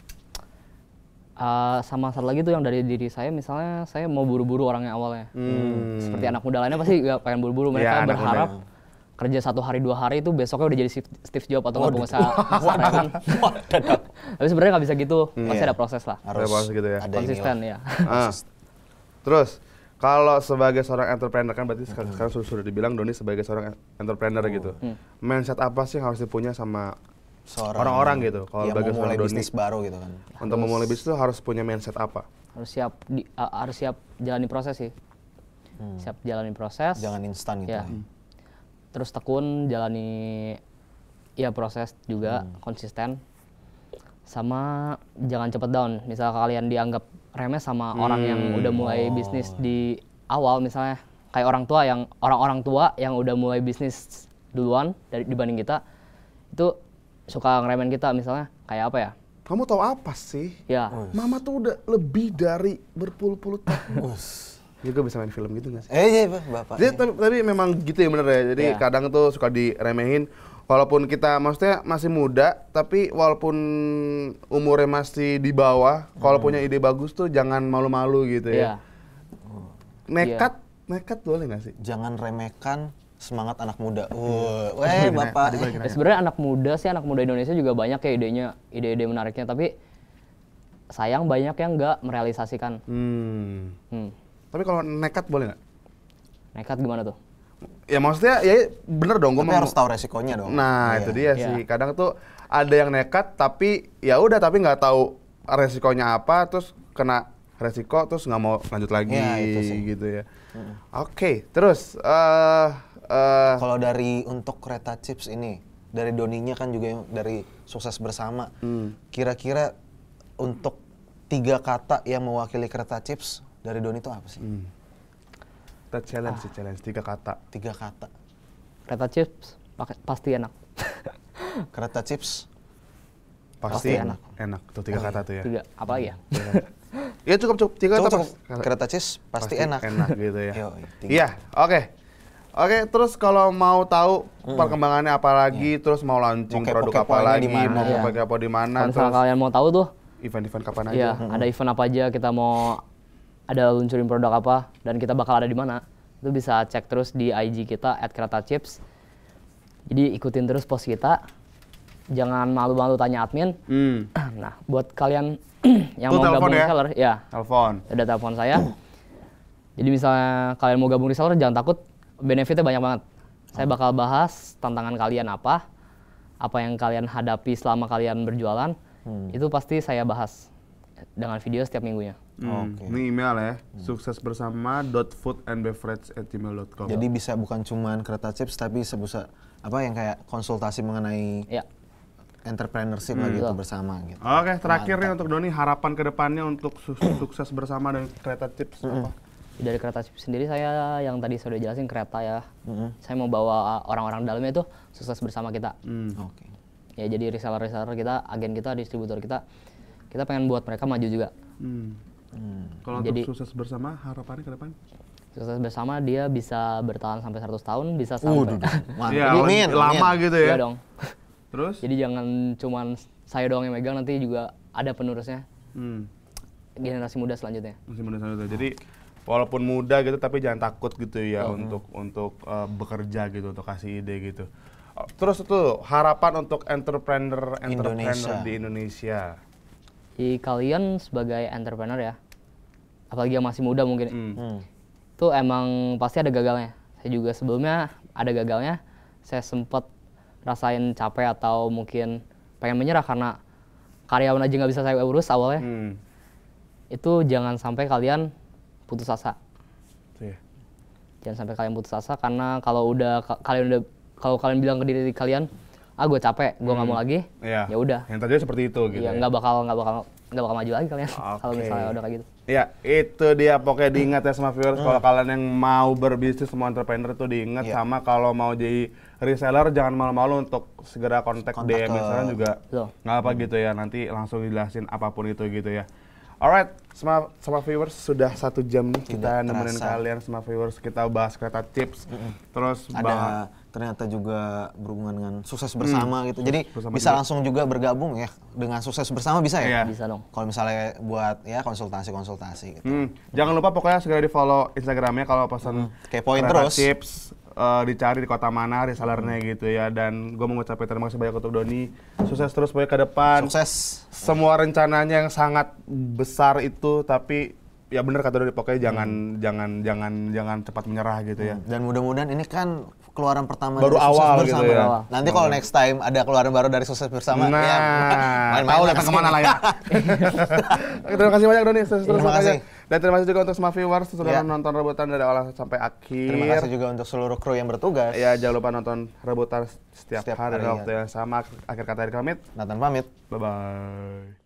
Uh, sama satu lagi tuh yang dari diri saya, misalnya saya mau buru-buru orangnya awalnya. Hmm. Seperti anak muda lainnya pasti gak pengen buru-buru. Mereka Ya, anak berharap muda. kerja satu hari dua hari itu besoknya udah jadi Steve Steve Jobs atau nggak pengusaha besar ya kan. Tapi sebenarnya nggak bisa gitu, pasti Iya. ada proses lah. Harus Proses gitu ya. ada Konsisten inilah. ya. Ah. Terus kalau sebagai seorang entrepreneur kan berarti sekarang, sekarang sudah, sudah dibilang Donie sebagai seorang entrepreneur gitu. Hmm. Mindset apa sih yang harus dipunya sama Seorang orang-orang gitu? Kalau yang sebagai mau mulai seorang Donie bisnis baru gitu kan. untuk memulai bisnis itu harus punya mindset apa? Harus siap di, uh, harus siap jalani proses sih. Siap jalani proses. Jangan instan gitu. Ya. ya. Terus tekun jalani ya proses juga konsisten. Sama jangan cepet down. Misal kalian dianggap remeh sama orang yang udah mulai bisnis di awal, misalnya kayak orang tua yang orang-orang tua yang udah mulai bisnis duluan dari dibanding kita, itu suka ngeremehin kita, misalnya kayak apa ya? Kamu tahu apa sih? Ya, Mama tuh udah lebih dari berpuluh-puluh tahun. Juga bisa main film gitu nggak sih? Eh iya Pak, Bapak. Jadi tapi, tapi memang gitu ya bener ya. Jadi Iya. kadang tuh suka diremehin. Walaupun kita maksudnya masih muda, tapi walaupun umurnya masih di bawah, kalau punya ide bagus tuh jangan malu-malu gitu iya. ya. Nekat, nekat boleh nggak sih? Jangan remehkan semangat anak muda. Wah, weh Bapak. Ya, sebenarnya anak muda sih, anak muda Indonesia juga banyak ya idenya, ide-ide menariknya, tapi sayang banyak yang nggak merealisasikan. Hmm. Hmm. Tapi kalau nekat boleh nggak? Nekat gimana tuh? Ya maksudnya ya bener dong. Gua Tapi mau- harus tahu resikonya dong. Nah Iya. itu dia Iya. sih. Kadang tuh ada yang nekat tapi ya udah tapi nggak tahu resikonya apa, terus kena resiko terus nggak mau lanjut lagi Ya, itu sih. gitu ya. Oke, terus eh eh, Kalau dari untuk Kreta Chips ini, dari Doninya kan juga yang dari sukses bersama. Hmm. Kira-kira untuk tiga kata yang mewakili Kreta Chips dari Donie itu apa sih? hmm. Kita challenge sih, challenge tiga kata. Tiga kata. Kreta chips pakai pasti enak. Kreta Chips. Pasti, Pasti enak. Enak tuh tiga Oh, kata tuh ya. Tiga, apa lagi ya? Ya cukup cukup tiga Cukup, kata cukup. pas- Kreta Chips pasti, enak. Enak gitu ya. Yoi, tiga. Iya, oke. Oke, terus kalau mau tahu perkembangannya apa lagi, terus mau launching Mau produk apa kepo-kepoinnya lagi, di mana. mau Iya. kepo-kepo di mana, Kalau misalnya terus kalian mau tahu tuh, event-event kapan aja. ya ada event apa aja, kita mau ada luncurin produk apa, dan kita bakal ada di mana, itu bisa cek terus di I G kita at kreta chips. Jadi ikutin terus post kita, jangan malu-malu tanya admin. Hmm. Nah, buat kalian yang Tuh mau telepon gabung ya? reseller, ya Telepon. ada telepon saya. Jadi misalnya kalian mau gabung reseller, jangan takut, benefitnya banyak banget. Saya bakal bahas tantangan kalian apa, apa yang kalian hadapi selama kalian berjualan, itu pasti saya bahas dengan video setiap minggunya. Hmm. Oke. Ini email ya, sukses bersama dot food and beverage at gmail dot com. Jadi bisa bukan cuman Kreta Chips tapi bisa apa yang kayak konsultasi mengenai Ya, entrepreneurship lah gitu Betul. bersama gitu. Oke, terakhir nih untuk Donie, harapan kedepannya untuk su- sukses bersama dan Kreta Chips apa? dari Kreta Chips sendiri saya yang tadi saya udah jelasin Kreta ya. Mm-mm. Saya mau bawa orang-orang dalamnya itu sukses bersama kita. Hmm. Oke. Ya jadi reseller-reseller kita, agen kita, distributor kita, kita pengen buat mereka maju juga. Hmm. Hmm. Kalau Jadi- untuk sukses bersama, harapannya ke depan? Sukses bersama dia bisa bertahan sampai seratus tahun, bisa sampai. Mantap. Iya, Amin, lama amin. gitu Iya ya. dong. Terus? Jadi jangan cuman saya doang yang megang, nanti juga ada penerusnya, Hmm. generasi muda selanjutnya. Masih muda sangat. Jadi walaupun muda gitu tapi jangan takut gitu ya untuk untuk uh, bekerja gitu, untuk kasih ide gitu. Oh, terus itu harapan untuk entrepreneur entrepreneur Indonesia. di Indonesia. Jadi kalian sebagai entrepreneur ya, apalagi yang masih muda mungkin, Hmm. Hmm. itu emang pasti ada gagalnya. Saya juga sebelumnya ada gagalnya, saya sempat rasain capek atau mungkin pengen menyerah karena karyawan aja nggak bisa saya urus awalnya. Hmm. Itu jangan sampai kalian putus asa. Iya. Jangan sampai kalian putus asa karena kalau udah ka- kalian udah kalau kalian bilang ke diri kalian, ah gue capek, gue nggak Hmm. mau lagi, Iya. ya udah. Yang tadinya seperti itu gitu. Ya ya. nggak bakal nggak bakal nggak bakal maju lagi kalian kalau Oke. misalnya udah kayak gitu. Ya, itu dia pokoknya diingat ya sama viewers, kalau kalian yang mau berbisnis semua entrepreneur itu diingat, Iya. sama kalau mau jadi reseller jangan malu-malu untuk segera kontak, Kontak D M ke- misalnya juga Betul. nggak apa gitu ya, nanti langsung dijelasin apapun itu gitu ya. Alright, sama, sama viewers sudah satu jam nih kita Tidak nemenin terasa. kalian sama viewers, kita bahas kereta tips, terus bahas Ada ternyata juga berhubungan dengan sukses bersama gitu. Jadi bersama bisa juga. langsung juga bergabung ya dengan sukses bersama bisa Iya. ya? Bisa dong. Kalau misalnya buat ya konsultasi-konsultasi gitu. Hmm, jangan lupa pokoknya segera di follow Instagramnya kalau pesan Kepoin kereta terus. tips, eh, dicari di kota mana resellernya gitu ya. Dan gue mau ngucapin terima kasih banyak untuk Doni, sukses terus pokoknya ke depan. Sukses. Semua rencananya yang sangat besar itu, tapi ya bener kata Doni, pokoknya jangan jangan jangan jangan cepat menyerah gitu ya. Dan mudah-mudahan ini kan keluaran pertama Baru dari sukses awal bersama. gitu ya. Awal. Nanti kalau next time ada keluaran baru dari sukses bersama, Nah, ya main-main tahu lah datang kesini. kemana lah ya. Terima kasih banyak Doni, sukses terus Terima pokoknya. kasih. Dan terima kasih juga untuk semua viewers sudah Ya. nonton rebutan dari awal sampai akhir. Terima kasih juga untuk seluruh kru yang bertugas. Ya, jangan lupa nonton rebutan setiap, Setiap hari, hari, dan ya. waktu yang sama. Akhir kata dari kami, Nathan pamit. bye-bye.